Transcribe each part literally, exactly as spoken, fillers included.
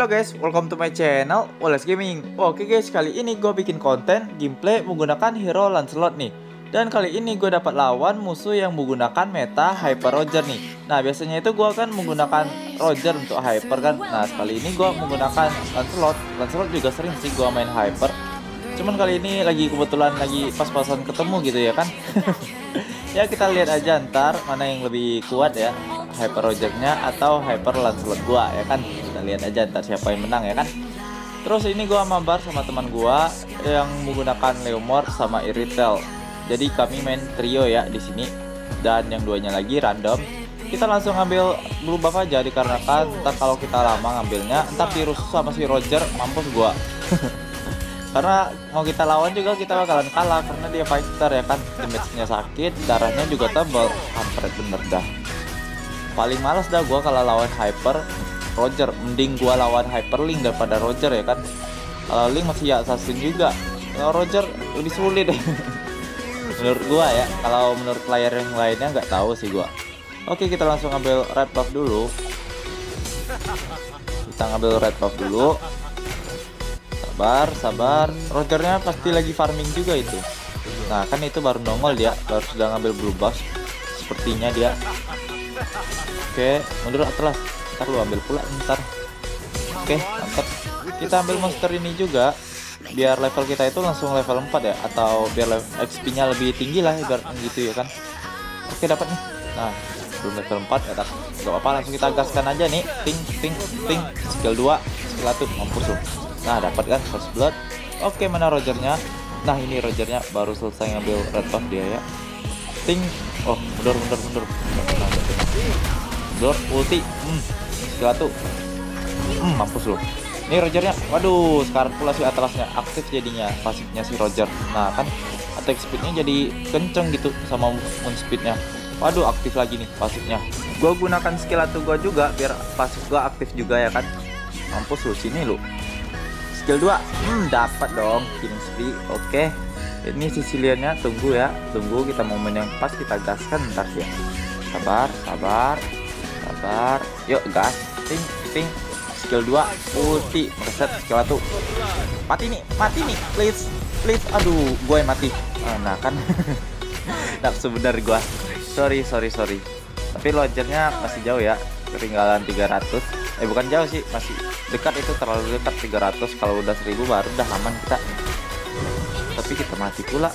Halo guys, welcome to my channel Wallace Gaming. Oke guys, kali ini gue bikin konten gameplay menggunakan hero Lancelot nih. Dan kali ini gue dapat lawan musuh yang menggunakan meta Hyper Roger nih. Nah biasanya itu gue akan menggunakan Roger untuk Hyper kan. Nah kali ini gue menggunakan Lancelot. Lancelot juga sering sih gue main Hyper. Cuman kali ini lagi kebetulan lagi pas-pasan ketemu gitu ya kan. Ya kita lihat aja ntar mana yang lebih kuat ya, Hyper Rogernya atau Hyper Lancelot gua ya kan. Kita lihat aja ntar siapa yang menang ya kan. Terus ini gua mabar sama teman gua yang menggunakan Leomord sama Iritel. Jadi kami main trio ya di sini. Dan yang duanya lagi random. Kita langsung ambil blue buff aja dikarenakan ntar kalau kita lama ngambilnya ntar virus sama si Roger mampus gua. Karena mau kita lawan juga kita bakalan kalah karena dia fighter ya kan, damage-nya sakit, darahnya juga tebal, kampret bener dah. Paling males dah gua kalau lawan Hyper Roger, mending gua lawan Hyper Link daripada Roger ya kan. Kalau Link masih ya assassin juga, kalau Roger lebih sulit deh. Menurut gua ya, kalau menurut player yang lainnya nggak tahu sih gua. Oke kita langsung ambil red buff dulu. Kita ngambil red buff dulu. Sabar, sabar. Rogernya pasti lagi farming juga itu. Nah kan itu baru nongol dia, baru sudah ngambil blue buff. Sepertinya dia. Oke, mundur Atlas. Ntar lu ambil pula ntar. Oke, mantap. Kita ambil monster ini juga, biar level kita itu langsung level empat ya, atau biar X P-nya lebih tinggi lah, biar gitu ya kan. Oke dapat nih. Nah belum level empat ya, tak. Gak apa-apa, langsung kita gaskan aja nih. Ting, ting, ting. Skill dua, skill satu, mampus lu. Nah dapat kan first blood. Oke mana Rogernya. Nah ini Rogernya baru selesai ngambil red buff dia ya. Ting. Oh mundur mundur mundur. Mundur ulti. Hmm. Skill satu. Hmm mampus loh. Ini Rogernya. Waduh sekarang pula si Atlasnya aktif jadinya pasifnya si Roger. Nah kan attack speednya jadi kenceng gitu sama moon speednya. Waduh aktif lagi nih pasifnya. Gue gunakan skill satu gue juga biar pasif gue aktif juga ya kan. Mampus lu sini lu. Skill dua, hmm, dapat dong killing spree. Oke, ini Siciliannya tunggu ya, tunggu kita momen yang pas kita gaskan ntar ya. Sabar, sabar, sabar. Yuk gas, ting, ting. Skill dua, ulti, reset skill satu. Mati nih, mati nih, please, please. Aduh, gue yang mati. Nah kan, nafsu bener gue. Sorry, sorry, sorry. Tapi Rogernya masih jauh ya, ketinggalan tiga ratus. Eh bukan jauh sih, masih dekat, itu terlalu dekat. Tiga ratus kalau udah seribu baru udah aman kita. Tapi kita mati pula.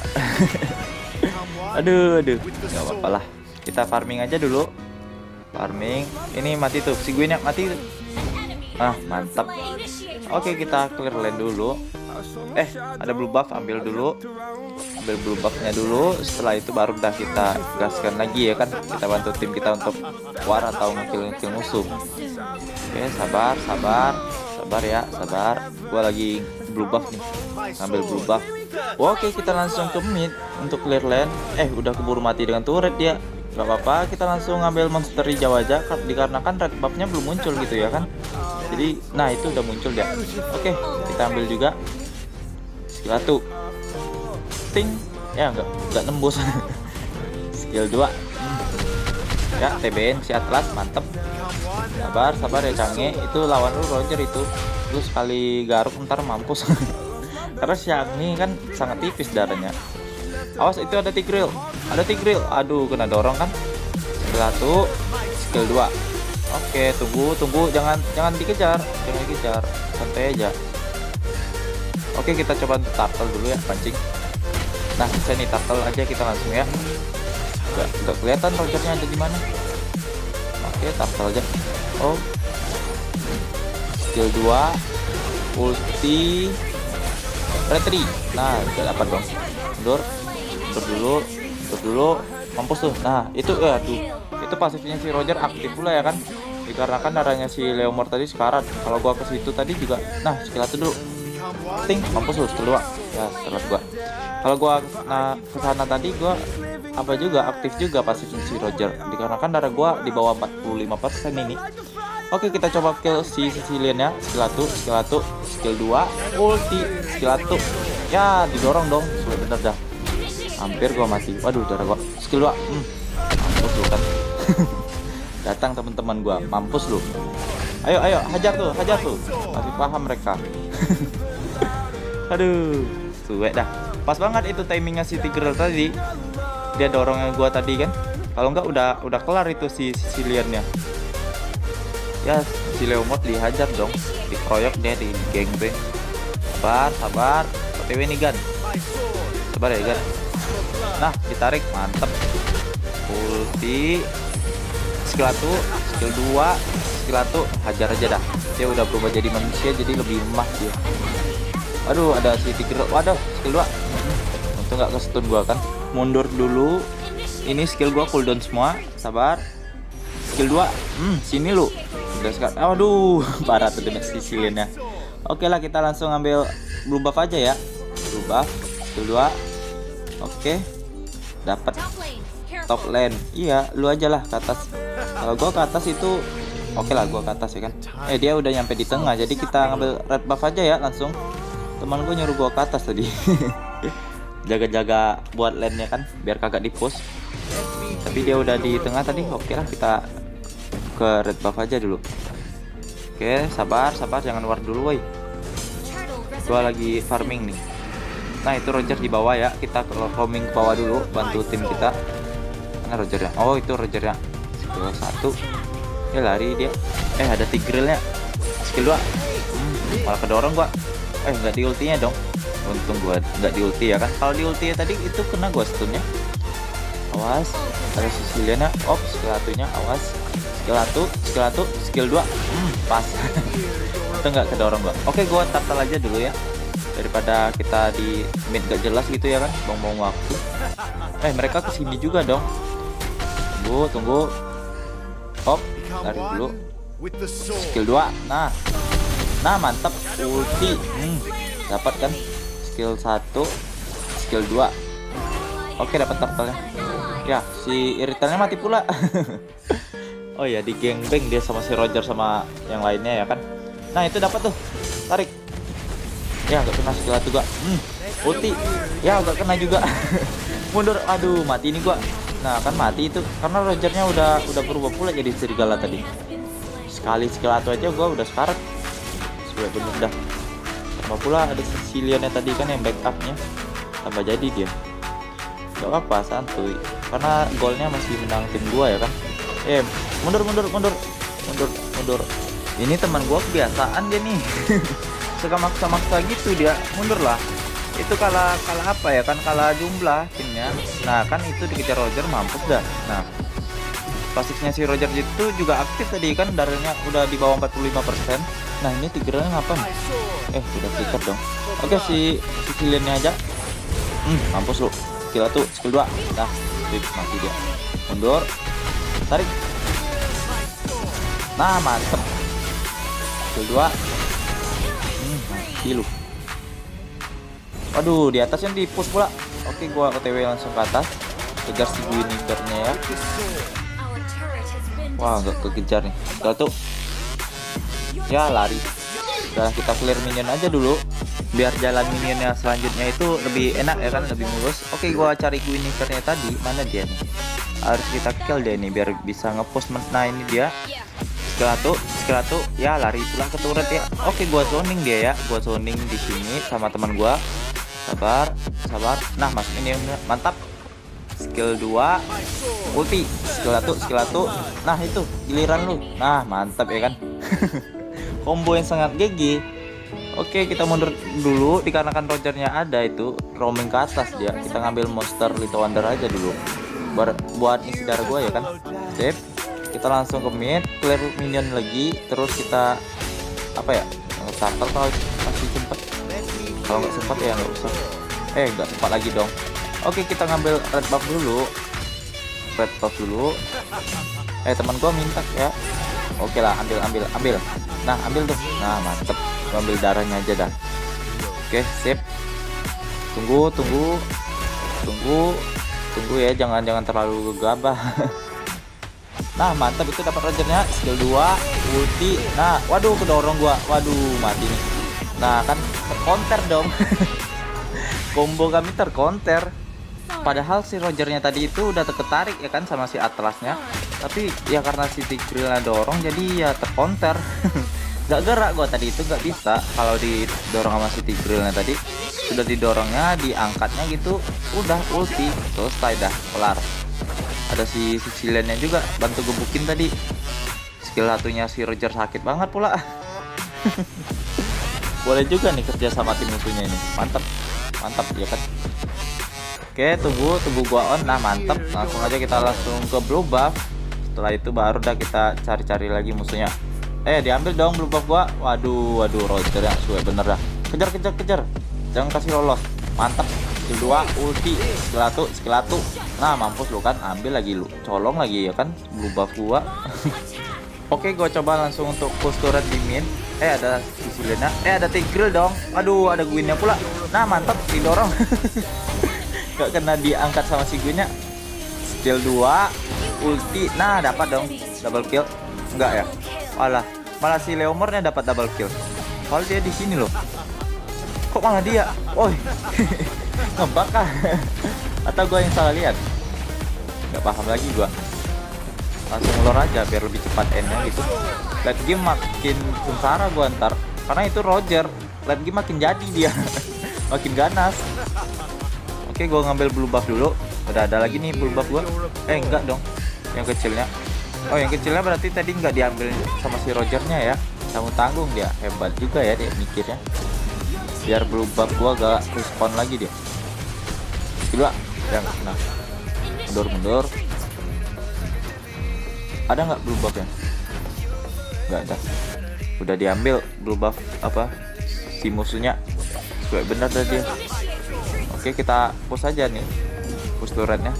Aduh aduh nggak apa-apa lah, kita farming aja dulu. Farming. Ini mati tuh si Gwen yang mati. Ah mantap. Oke kita clear lane dulu. Eh ada blue buff, ambil dulu. Ambil blue buffnya dulu. Setelah itu baru udah kita gaskan lagi ya kan. Kita bantu tim kita untuk war atau ngekill-ngekill musuh. Oke sabar sabar sabar ya sabar. Gua lagi blue buff nih, ngambil blue buff. Oke kita langsung ke mid untuk clear lane. Eh udah keburu mati dengan turret dia. Gak apa-apa, kita langsung ngambil monster hijau aja dikarenakan red buffnya belum muncul gitu ya kan. Jadi nah itu udah muncul dia. Oke kita ambil juga skill satu. Ting ya enggak enggak nembus. Skill dua. Hmm. Ya T B N si Atlas mantep. Sabar sabar ya Cange, itu lawan lu Roger itu. Lu sekali garuk ntar mampus. Karena si Agni kan sangat tipis darahnya. Awas itu ada Tigreal, ada Tigreal. Aduh kena dorong kan. Skill satu, skill dua. Oke tunggu tunggu, jangan jangan dikejar, jangan dikejar, santai aja. Oke kita coba turtle dulu ya, pancing. Nah bisa nih turtle aja kita langsung ya. Gak, gak kelihatan Rogernya ada di mana. Oke turtle aja. Oh skill dua, ulti, retri. Nah udah dapat dong. Mundur mundur dulu mundur dulu mampus tuh. Nah itu ya aduh itu pasifnya si Roger aktif pula ya kan, dikarenakan darahnya si Leomord tadi sekarat. Kalau gua ke situ tadi juga. Nah skill satu dulu ting mampus tuh skill dua ya. Setelah gua kalau gua nah kesana tadi gua apa juga aktif juga pasifnya si Roger, dikarenakan darah gua di bawah empat puluh lima persen ini. Oke kita coba kill si Sicilian ya. Skill satu, skill satu, skill dua, ulti, skill satu. Ya didorong dong, sulit bener dah. Hampir gua mati. Waduh darah gua. Skill dua. Hmm. Mampus lu kan. Datang teman-teman gua, mampus lu. Ayo ayo hajar tuh, hajar tuh. Masih paham mereka. Aduh, suwe dah. Pas banget itu timingnya si Tigreal tadi. Dia dorongnya gua tadi kan. Kalau enggak udah udah kelar itu si Siciliannya. Ya, si Leomord dihajar dong. Dikeroyok dia di gangbang. Sabar, sabar. O T W nih Gan. Sabar ya Gan. Nah, ditarik, mantep. Ulti. Skill satu, skill dua, skill satu, hajar aja dah. Dia udah berubah jadi manusia, jadi lebih lemah dia. Aduh, ada si Tigreal. Waduh, skill dua. Untung nggak ke stun gua kan. Mundur dulu. Ini skill gua cooldown semua. Sabar. Skill dua. Hmm, sini lu. Udah sekarang. Aduh, parah tuh dengan Siciliannya. Oke lah, kita langsung ambil blue buff aja ya. Blue buff, skill dua. Oke. Dapat top lane. Iya, lu aja lah ke atas. Kalau gua ke atas itu oke lah, gua ke atas ya kan. Eh, dia udah nyampe di tengah. Jadi kita ngambil red buff aja ya langsung. Teman gue nyuruh gua ke atas tadi. Jaga-jaga buat lane-nya kan biar kagak di push. Tapi dia udah di tengah tadi. Oke lah, kita ke red buff aja dulu. Oke, sabar, sabar, jangan war dulu woi. Gua lagi farming nih. Nah, itu Roger di bawah ya. Kita roaming ke bawah dulu, bantu tim kita. Mana Rogernya? Oh, itu Rogernya. Skill satu. Ya lari dia. Eh, ada Tigrealnya. Skill dua. Hmm, malah kedorong gua. Eh, nggak di ultinya dong. Untung gua nggak di ulti ya kan. Kalau di ulti tadi itu kena gua stunnya. Awas, ada Siciliannya. Op, skill satunya. Awas. Skill satu, skill satu, skill dua. Hmm, pas. Itu nggak kedorong gua. Oke, gua tatal aja dulu ya. Daripada kita di mid gak jelas gitu ya kan. Buang-buang waktu. Eh, mereka kesini juga dong. Tunggu, tunggu. Op, lari dulu. Skill dua. Nah. Nah, mantap. Ulti. Hmm, dapat kan? Skill satu, skill dua. Oke, dapat turtle-nya. Ya, si Irritalnya mati pula. Oh ya, di gangbang dia sama si Roger sama yang lainnya ya kan. Nah, itu dapat tuh. Tarik. Ya, gak kena skill satu gua. Hmm, ulti. Ya, gak kena juga. Mundur. Aduh, mati ini gua. Nah, kan mati itu karena Rogernya udah udah berubah pula jadi serigala tadi. Sekali skill satu aja gua udah sekarat. Sudah bener dah. Sama pula ada Siciliannya tadi kan yang backupnya. Tambah jadi dia. Gak apa-apa, santuy. Karena golnya masih menang tim gua ya kan. Eh, mundur mundur mundur. Mundur mundur. Ini teman gua kebiasaan dia nih. Suka maksa-maksa gitu dia. Mundur lah. Itu kalah kalah apa ya kan, kalah jumlah timnya. Nah, kan itu dikejar Roger, mampus dah. Nah, pasifnya si Roger itu juga aktif tadi kan, darahnya udah di bawah empat puluh lima persen. Nah, ini Tigrealnya ngapain? Eh, udah sikat dong. Oke, si Siciliannya aja. Hmm, mampus lu. Skill satu, skill dua. Nah, mati dia. Mundur. Tarik. Nah, mantep. Skill dua. Hmm, mati lu. Waduh, di atas yang di push pula. Oke, gua O T W langsung ke atas. Kejar si Guinevere-nya ya. Wah, nggak kekejar nih. Satu. Ya, lari. Udah, kita clear minion aja dulu. Biar jalan minionnya selanjutnya itu lebih enak ya kan, lebih mulus. Oke, gua cari Guinevere-nya tadi. Mana dia nih? Harus kita kill dia nih biar bisa ngepush. Nah, ini dia. Skill satu, skill satu. Ya, lari pulang ke turret ya. Oke, gua zoning dia ya. Gua zoning di sini sama teman gua. Sabar, sabar. Nah, masuk ini mantap. Skill dua, ulti. Skill satu, skill satu. Nah, itu giliran lu. Nah, mantap ya kan. Combo yang sangat G G. Oke, kita mundur dulu dikarenakan Rogernya ada itu roaming ke atas dia. Kita ngambil monster Little Wonder aja dulu. Buat buat isi darah gua ya kan. Sip. Kita langsung ke mid, clear minion lagi, terus kita apa ya? Nge-turtle kalau masih sempat. Kalau nggak sempat ya nggak usah. Eh, nggak sempat lagi dong. Oke, kita ngambil red buff dulu. Red buff dulu. Eh, teman gua minta ya. Oke lah, ambil ambil ambil. Nah, ambil tuh. Nah, mantep. Gua ambil darahnya aja dah. Oke, sip. Tunggu, tunggu. Tunggu. Tunggu ya, jangan jangan terlalu gegabah. Nah, mantap, itu dapat Rogernya. Skill dua, ulti. Nah, waduh, kedorong gua. Waduh, mati nih. Nah, kan tercounter dong. Combo kami tercounter. Padahal si Rogernya tadi itu udah terketarik ya kan sama si Atlasnya, tapi ya karena si Tigrealnya dorong jadi ya tercounter. Gak gerak gua tadi itu, gak bisa kalau didorong sama si Tigrealnya tadi. Sudah didorongnya, diangkatnya gitu, udah ulti selesai dah, kelar. Ada si Siciliannya juga bantu gebukin tadi. Skill satunya si Roger sakit banget pula. Boleh juga nih kerja sama tim musuhnya ini, mantap mantap ya kan. Oke, tunggu tunggu gua on. Nah mantap, langsung aja kita langsung ke blue buff. Setelah itu baru dah kita cari-cari lagi musuhnya. Eh diambil dong blue buff gua. Waduh waduh, Roger yang suwe bener dah. Kejar kejar kejar, jangan kasih lolos. Mantap, skill dua ulti, skill satu skill satu. Nah mampus lu kan, ambil lagi lu, colong lagi ya kan blue buff gua. Oke, gua coba langsung untuk push turret di mid. Eh ada Siciliana, eh ada Tigreal dong. Aduh ada Gwynnya pula. Nah mantap, didorong. Gak kena diangkat sama si Gwynnya. Skill dua ulti. Nah dapat dong double kill. Enggak ya, malah malah si Leomornya dapat double kill. Kalau dia di sini loh, kok malah dia? Woi. Ngebak kah? Atau gua yang salah lihat? Gak paham lagi gua. Langsung ngelor aja biar lebih cepat endnya gitu. Late game makin sengsara gua ntar, karena itu Roger. Late game makin jadi dia. Makin ganas. Oke, gua ngambil blue buff dulu. Udah ada lagi nih blue buff gua. Eh enggak dong, yang kecilnya. Oh yang kecilnya berarti tadi nggak diambil sama si Rogernya ya. Tanggung-tanggung dia, hebat juga ya dia mikirnya. Biar blue buff gua gak respawn lagi dia. Kedua, yang nah mundur-mundur. Ada nggak blue buff ya? Nggak ada. Udah diambil blue buff apa si musuhnya. Suwe bener dah dia. Oke, kita push aja nih push turretnya.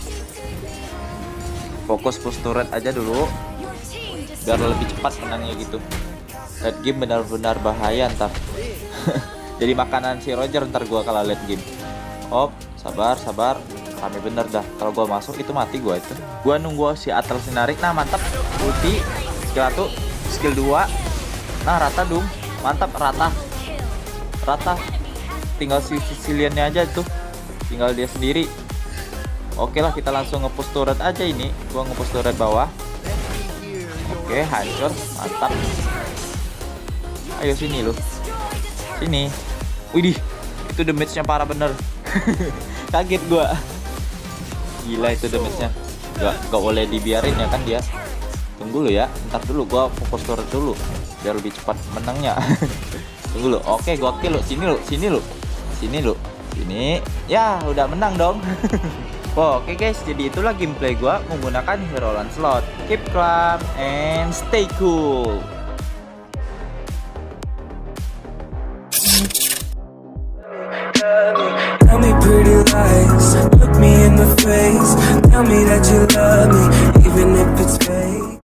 Fokus push turret aja dulu biar lebih cepat menangnya gitu. Late game benar-benar bahaya ntar. Jadi makanan si Roger ntar gua kalau late game. Op, sabar sabar, kami bener dah. Kalau gua masuk itu mati gua itu. Gua nunggu si Atlas narik. Nah mantap, ulti skill satu skill dua. Nah rata dong, mantap, rata rata. Tinggal si Siciliannya aja tuh, tinggal dia sendiri. Oke lah, kita langsung nge-push turret aja ini. Gua nge-push turret bawah. Oke, hancur, mantap. Ayo sini lu, sini. Widih, itu damage-nya parah bener. Kaget gua. Gila itu damage-nya. Gak, gak boleh dibiarin ya kan dia. Tunggu lu ya, ntar dulu gua fokus turret dulu biar lebih cepat menangnya. Tunggu lu. Oke, gua kill lu. Sini lu, sini lu. Sini lu. Sini. Ya, udah menang dong. Oh, oke guys, jadi itulah gameplay gua menggunakan Hero Lancelot. Keep calm and stay cool.